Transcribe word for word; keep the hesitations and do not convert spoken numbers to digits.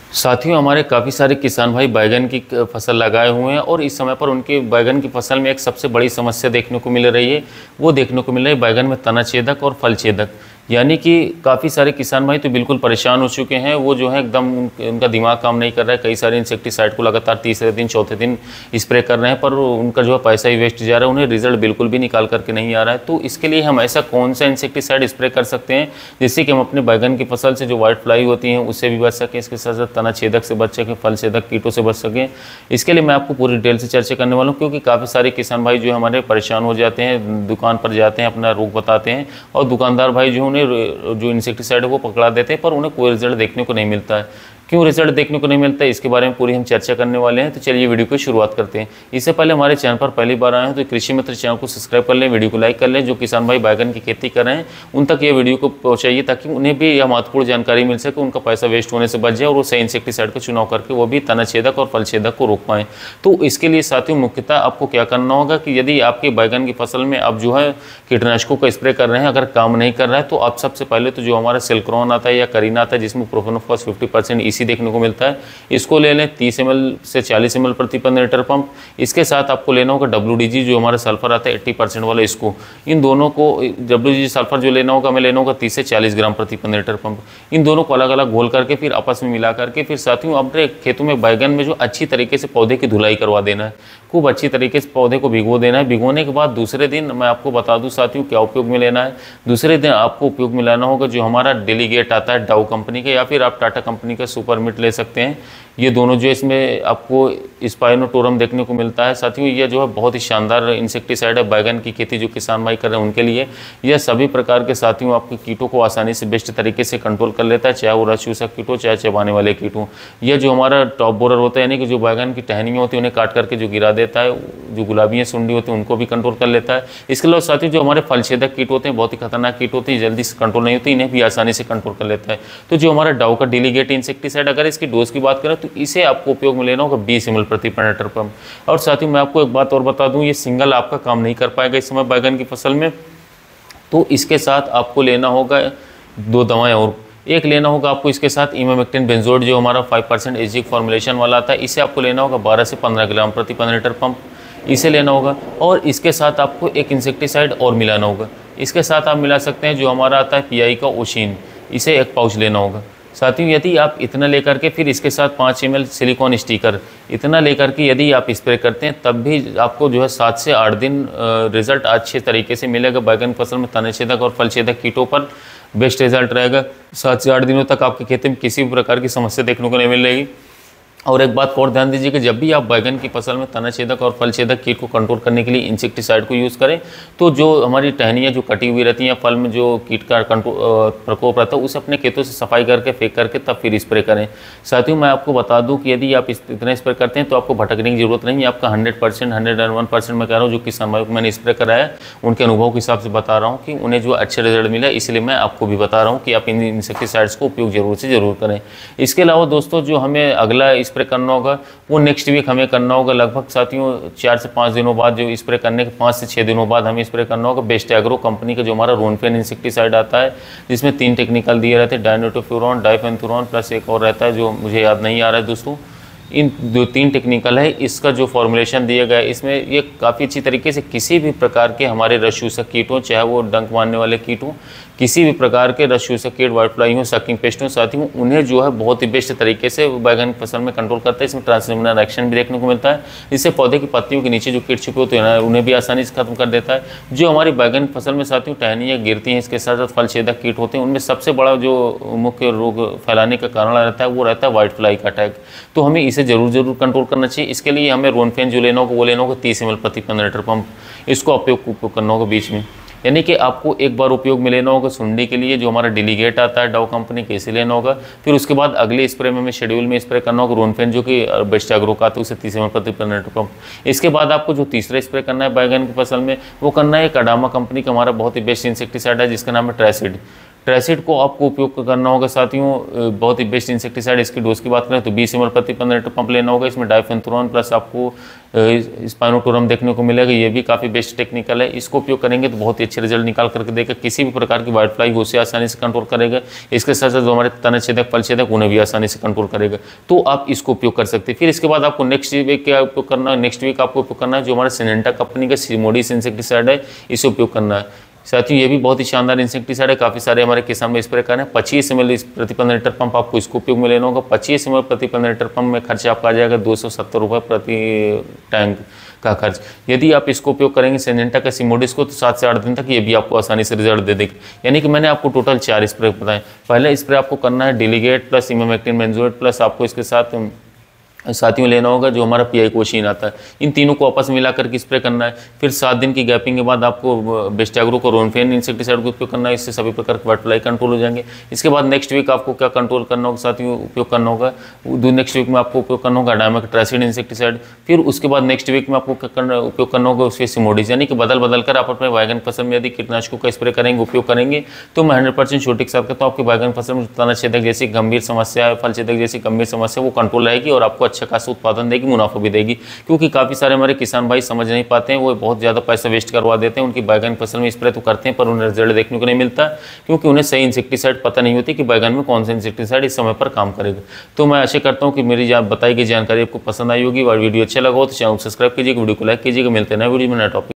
साथियों, हमारे काफ़ी सारे किसान भाई बैंगन की फसल लगाए हुए हैं और इस समय पर उनके बैंगन की फसल में एक सबसे बड़ी समस्या देखने को मिल रही है। वो देखने को मिल रही है बैंगन में तना छेदक और फल छेदक। यानी कि काफ़ी सारे किसान भाई तो बिल्कुल परेशान हो चुके हैं। वो जो है एकदम उनका दिमाग काम नहीं कर रहा है। कई सारे इंसेक्टिसाइड को लगातार तीसरे दिन चौथे दिन स्प्रे कर रहे हैं, पर उनका जो है पैसा ही वेस्ट जा रहा है, उन्हें रिजल्ट बिल्कुल भी निकाल करके नहीं आ रहा है। तो इसके लिए हम ऐसा कौन सा इंसेक्टिसाइड स्प्रे कर सकते हैं जिससे कि हम अपने बैंगन की फसल से जो व्हाइट फ्लाई होती हैं उससे भी बच सकें, इसके साथ साथ तना छेदक से बच सकें, फल छेदक कीटों से बच सकें। इसके लिए मैं आपको पूरी डिटेल से चर्चा करने वाला हूँ, क्योंकि काफ़ी सारे किसान भाई जो हमारे परेशान हो जाते हैं, दुकान पर जाते हैं, अपना रोग बताते हैं और दुकानदार भाई जो उन्हें जो इंसेक्टिसाइड है वो पकड़ा देते हैं, पर उन्हें कोई रिजल्ट देखने को नहीं मिलता है। क्यों रिजल्ट देखने को नहीं मिलता है, इसके बारे में पूरी हम चर्चा करने वाले हैं। तो चलिए वीडियो की शुरुआत करते हैं। इससे पहले हमारे चैनल पर पहली बार आए हैं तो कृषि मित्र चैनल को सब्सक्राइब कर लें, वीडियो को लाइक कर लें। जो किसान भाई बैंगन की खेती कर रहे हैं उन तक ये वीडियो को पहुंचाइए ताकि उन्हें भी यह महत्वपूर्ण जानकारी मिल सके, उनका पैसा वेस्ट होने से बच जाए और वो सही इंसेक्टिसाइड का चुनाव करके वो भी तना छेदक और फल छेदक को रोक पाएँ। तो इसके लिए साथियों मुख्यतः आपको क्या करना होगा कि यदि आपके बैंगन की फसल में आप जो है कीटनाशकों का स्प्रे कर रहे हैं, अगर काम नहीं कर रहा है तो आप सबसे पहले तो जो हमारा सिल्क्रोन आता है या करीना आता है जिसमें प्रोफेनोफॉस फिफ्टी परसेंट इसी देखने को मिलता है, इसको ले लें तीस एम एल से चालीस एम एल प्रति पंद्रह लीटर पंप। इसके साथ आपको लेना होगा डब्ल्यू डी जी जो हमारा सल्फर आता है अस्सी परसेंट वाला, इसको इन दोनों को डब्ल्यू डी जी सल्फर जो लेना होगा हमें लेना होगा तीस से चालीस ग्राम प्रति पंद्रह लीटर पंप। इन दोनों को अलग अलग घोल करके फिर आपस में मिला करके फिर साथियों अपने खेतों में बैगन में जो अच्छी तरीके से पौधे की धुलाई करवा देना है, खूब अच्छी तरीके से पौधे को भिगो देना है। भिगोने के बाद दूसरे दिन मैं आपको बता दूं साथियों क्या उपयोग में लेना है। दूसरे दिन आपको उपयोग में लाना होगा जो हमारा डेलीगेट आता है डाउ कंपनी का, या फिर आप टाटा कंपनी का सुपर मिट ले सकते हैं। ये दोनों जो इसमें आपको स्पाइनोटोरम देखने को मिलता है साथियों, यह जो है बहुत ही शानदार इंसेक्टिसाइड है बैगन की खेती जो किसान भाई कर रहे हैं उनके लिए। यह सभी प्रकार के साथियों आपके कीटों को आसानी से बेस्ट तरीके से कंट्रोल कर लेता है, चाहे वो रस चूसक कीट हो चाहे चबाने वाले कीट हो। यह जो हमारा टॉप बोरर होता है यानी कि जो बैगन की टहनियाँ होती है उन्हें काट करके जो गिरा देता है, जो गुलाबी सुंडी होती है उनको भी कंट्रोल कर लेता है। इसके अलावा साथियों जो हमारे फल छेदक कीट होते हैं बहुत ही खतरनाक कीट होते हैं, जल्दी से कंट्रोल नहीं होती, इन्हें भी आसानी से कंट्रोल कर लेता है। तो जो हमारा डाउ का डेलीगेट इंसेक्टिसाइड, अगर इसकी डोज की बात करें तो इसे आपको उपयोग में लेना होगा बीस एम एल प्रति पंद्रह लीटर पंप। और साथियों मैं आपको एक बात और बता दूं, ये सिंगल आपका काम नहीं कर पाएगा इस समय बैगन की फसल में, तो इसके साथ आपको लेना होगा दो दवाएं और। एक लेना होगा आपको इसके साथ इमामेक्टिन बेंजोएट जो हमारा पाँच परसेंट एजिक फॉर्मुलेशन वाला आता है, इसे आपको लेना होगा बारह से पंद्रह ग्राम प्रति पंद्रह लीटर पंप, इसे लेना होगा। और इसके साथ आपको एक इंसेक्टिसाइड और मिलाना होगा। इसके साथ आप मिला सकते हैं जो हमारा आता है पी आई का ओशिन, इसे एक पाउच लेना होगा। साथियों यदि आप इतना लेकर के फिर इसके साथ पाँच एम एल सिलिकॉन स्टिकर इतना लेकर के यदि आप स्प्रे करते हैं तब भी आपको जो है सात से आठ दिन रिजल्ट अच्छे तरीके से मिलेगा। बैगन फसल में तना छेदक और फल छेदक कीटों पर बेस्ट रिजल्ट रहेगा। सात से आठ दिनों तक आपके खेत में किसी भी प्रकार की समस्या देखने को नहीं मिलेगी। और एक बात और ध्यान दीजिए कि जब भी आप बैगन की फसल में तना छेदक और फल छेदक कीट को कंट्रोल करने के लिए इंसेक्टिसाइड को यूज़ करें तो जो हमारी टहनियाँ जो कटी हुई रहती हैं, फल में जो कीट का कंट्रोल प्रकोप रहता है उसे अपने खेतों से सफाई करके फेंक करके तब फिर स्प्रे करें। साथियों मैं आपको बता दूं कि यदि आप इतना स्प्रे करते हैं तो आपको भटकने की जरूरत नहीं है। आपका hundred percent hundred and one percent मैं कह रहा हूँ जो किसान भाई को मैंने स्प्रे कराया उनके अनुभव के हिसाब से बता रहा हूँ कि उन्हें जो अच्छे रिजल्ट मिला, इसलिए मैं आपको भी बता रहा हूँ कि आप इन इंसेक्टिसाइड्स को उपयोग जरूर से जरूर करें। इसके अलावा दोस्तों जो हमें अगला स्प्रे करना होगा वो नेक्स्ट वीक हमें करना होगा। लगभग साथियों चार से पाँच दिनों बाद जो स्प्रे करने के पाँच से छः दिनों बाद हमें स्प्रे करना होगा बेस्ट एग्रो कंपनी का जो हमारा रोनफेन इंसेक्टिसाइड आता है, जिसमें तीन टेक्निकल दिए रहते हैं, डायनोटोफ्यूरॉन, डाइफेंथुरॉन प्लस एक और रहता है जो मुझे याद नहीं आ रहा है दोस्तों। इन दो तीन टेक्निकल है, इसका जो फॉर्मुलेशन दिया गया है इसमें ये काफ़ी अच्छी तरीके से किसी भी प्रकार के हमारे रसचूसक कीट हों, चाहे वो डंक मारने वाले कीट हों, किसी भी प्रकार के रसचूसक कीट, व्हाइट फ्लाई हो, सकिंग पेस्ट हो, साथियों उन्हें जो है बहुत ही बेस्ट तरीके से बैगन की फसल में कंट्रोल करता है। इसमें ट्रांसमिनल एक्शन भी देखने को मिलता है, जिससे पौधे की पत्तियों के नीचे जो कीट छुपे होते हैं उन्हें भी आसानी से खत्म कर देता है। जो हमारी बैगन की फसल में साथियों टहनियाँ गिरती हैं, इसके साथ साथ फल छेदक कीट होते हैं, उनमें सबसे बड़ा जो मुख्य रोग फैलाने का कारण रहता है वो रहता है व्हाइट फ्लाई का अटैक। तो हमें इसे जरूर जरूर कंट्रोल करना चाहिए। इसके लिए हमें रोनफेन जो लेना होगा वो लेना होगा तीस एम एल प्रति पंद्रह लीटर पंप, इसको उपयोग उपयोग करना होगा बीच में। यानी कि आपको एक बार उपयोग में लेना होगा सुंडी के लिए जो हमारा डेलीगेट आता है डाउ कंपनी के, इसे लेना होगा। फिर उसके बाद अगले स्प्रे में हमें शेड्यूल में स्प्रे करना होगा रोनफेन जो कि बेस्ट एग्रो का आता है, उसे तीस एम एल प्रति पंद्रह लीटर पंप। इसके बाद आपको जो तीसरा स्प्रे करना है बैगन की फसल में वो करना है कडामा कंपनी का हमारा बहुत ही बेस्ट इंसेक्टिसाइड है जिसका नाम है ट्राइसिड। ट्राइसिड को आपको उपयोग करना होगा साथियों, बहुत ही बेस्ट इंसेक्टिसाइड। इसकी डोज की बात करें तो बीस एम एल प्रति पंद्रह लीटर पंप लेना होगा। इसमें डाइफेंथ्रोन प्लस आपको स्पाइनोटोरम देखने को मिलेगा, ये भी काफ़ी बेस्ट टेक्निकल है। इसको उपयोग करेंगे तो बहुत ही अच्छे रिजल्ट निकाल करके देगा। किसी भी प्रकार की वाइट फ्लाई उसे आसानी से कंट्रोल करेगा। इसके साथ साथ जो हमारे तनछेदक फलछेदक उन्हें भी आसानी से कंट्रोल करेगा, तो आप इसको उपयोग कर सकते हैं। फिर इसके बाद आपको नेक्स्ट वीक क्या उपयोग करना है, नेक्स्ट वीक आपको उपयोग करना है जो हमारा सिनेंटा कंपनी का सिमोडिस इंसेक्टिसाइड है, इसे उपयोग करना है। साथियों ये भी बहुत ही शानदार इंसेक्टिसाइड है, काफ़ी सारे हमारे किसान में स्प्रे कर रहे हैं। पच्चीस एम एल प्रति पंद्रह लीटर पंप आपको इसको उपयोग में लेना होगा। पच्चीस एम एल प्रति पंद्रह लीटर पंप में खर्च आपका आ जाएगा दो सौ सत्तर रुपये प्रति टैंक का खर्च। यदि आप इसको उपयोग करेंगे सिनेंटा का सिमोडिस को, तो सात से आठ दिन तक ये भी आपको आसानी से रिजल्ट दे देगी। यानी कि मैंने आपको टोटल चार स्प्रे बताए। पहले स्प्रे आपको करना है delegate plus emamectin benzoate plus आपको इसके साथ साथियों लेना होगा जो हमारा पी आई कोशीन आता है। इन तीनों को आपस में मिला करके स्प्रे करना है। फिर सात दिन की गैपिंग के बाद आपको बेस्टाग्रो को रोनफेन इंसेक्टिसाइड का उपयोग करना है। इससे सभी प्रकार के वाइट फ्लाई कंट्रोल हो जाएंगे। इसके बाद नेक्स्ट वीक आपको क्या कंट्रोल करना होगा साथियों, उपयोग करना होगा नेक्स्ट वीक में आपको उपयोग करना होगा डायमेक ट्राइसिड इंसेक्टिसाइड। फिर उसके बाद नेक्स्ट वीक में आपको क्या करना उपयोग करना होगा उसके सिमोडिस। यानी कि बदल बदल कर आप अपने बैगन फसल में यदि कीटनाशकों का स्प्रे करेंगे, उपयोग करेंगे, तो मैं हंड्रेड परसेंट छोटे के साथ कहता हूँ आपकी बैगन फसल में तनाछेदक जैसी गंभीर समस्या है, फल छेदक जैसी गंभीर समस्या वो कंट्रोल रहेगी और आपको अच्छा खासा उत्पादन देगी, मुनाफा भी देगी। क्योंकि काफ़ी सारे हमारे किसान भाई समझ नहीं पाते हैं, वो बहुत ज़्यादा पैसा वेस्ट करवा देते हैं। उनकी बैगन फसल में स्प्रे तो करते हैं पर उन्हें रिजल्ट देखने को नहीं मिलता, क्योंकि उन्हें सही इंसेक्टिसाइड पता नहीं होती कि बैगन में कौन सा इंसेक्टिसाइड इस समय पर काम करेगा। तो मैं आशा करता हूँ कि मेरी बताई गई जानकारी आपको पसंद आई होगी और वीडियो अच्छा लगा हो तो चैनल को सब्सक्राइब कीजिएगा, वीडियो को लाइक कीजिएगा। मिलते हैं नए वीडियो में नया टॉपिक।